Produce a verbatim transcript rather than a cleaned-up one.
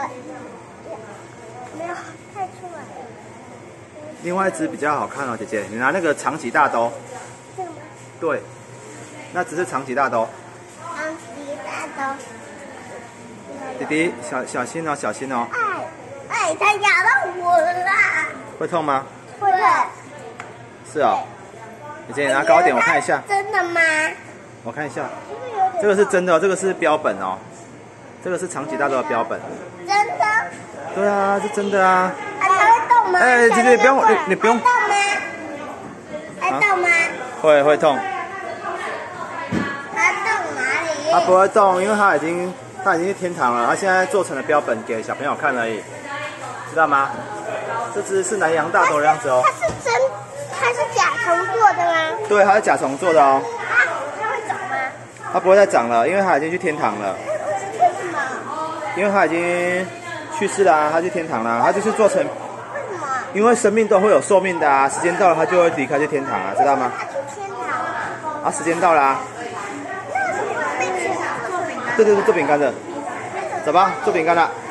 呃，没有看出来。 另外一只比较好看哦，姐姐，你拿那个长脊大兜。 这个吗？ 对，那只是长脊大兜。 长脊大兜。 弟弟，小小心哦，小心哦。 哎哎，它咬到我了啦！ 会痛吗？ 会的。 是哦。姐姐，你拿高一点，我看一下。 真的吗？ 我看一下。这个是真的哦，这个是标本哦。这个是长脊大兜的标本。 真的？ 对啊，是真的啊。 啊，它会动吗？ 哎，姐姐不用，你你不用。 会动吗？会动吗？ 会会痛。 它动哪里？ 它不会动，因为它已经它已经是天堂了。它现在做成了标本给小朋友看而已，知道吗？这只是南洋大兜的样子哦。 它是真，它是甲虫做的吗？ 对，它是甲虫做的哦。 啊，它会长吗？ 它不会再长了，因为它已经去天堂了。 为什么？ 因为它已经去世了啊，它去天堂了。它就是做成， 为什么？ 因为生命都会有寿命的啊，时间到了它就会离开去天堂啊，知道吗？ 它去天堂。 啊，时间到了啊。 那是会被吃的做饼干。 对对对，做饼干的，走吧，做饼干了。